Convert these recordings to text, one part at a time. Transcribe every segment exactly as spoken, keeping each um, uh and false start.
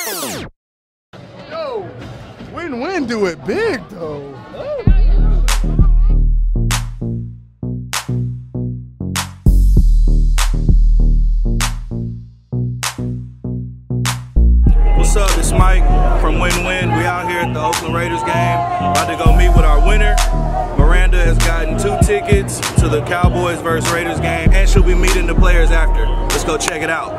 Yo, win-win do it big though. What's up? It's Mike from Win-Win. We out here at the Oakland Raiders game. About to go meet with our winner. Myranda has gotten two tickets to the Cowboys versus Raiders game, and she'll be meeting the players after. Let's go check it out.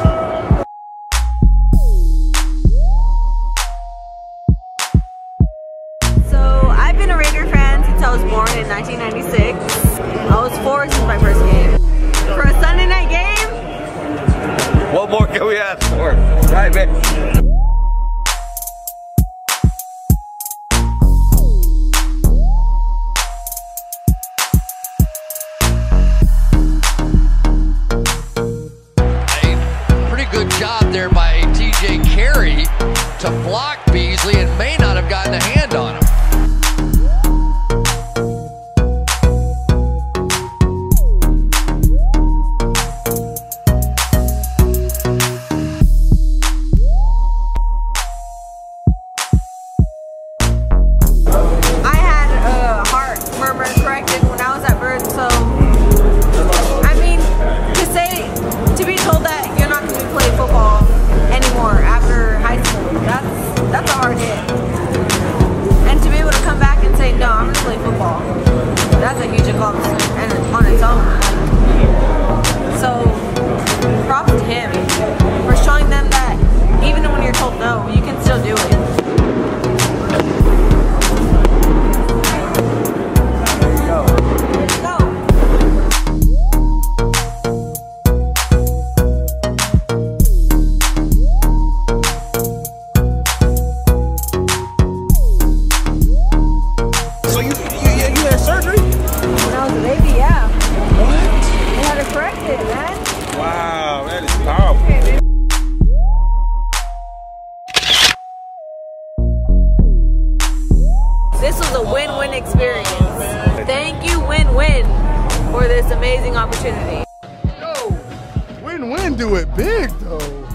So I've been a Raider fan since I was born in nineteen ninety-six. I was four since my first game. For a Sunday night game, What more can we ask for? Right, man. Good job there by T J Carrie to block Beasley and may not have gotten a hand on him. I had a heart murmur corrected when I was at birth, so I mean, to say, to be told that you're not going to play football anymore after high school, that's that's a hard hit. And to be able to come back and say, no, I'm going to play football, that's a huge accomplishment and on its own. So props to him for showing them that even when you're told no, you can still do it. Wow, that is powerful. This was a win-win experience. Thank you, Win-Win, for this amazing opportunity. Yo, win-win do it big though.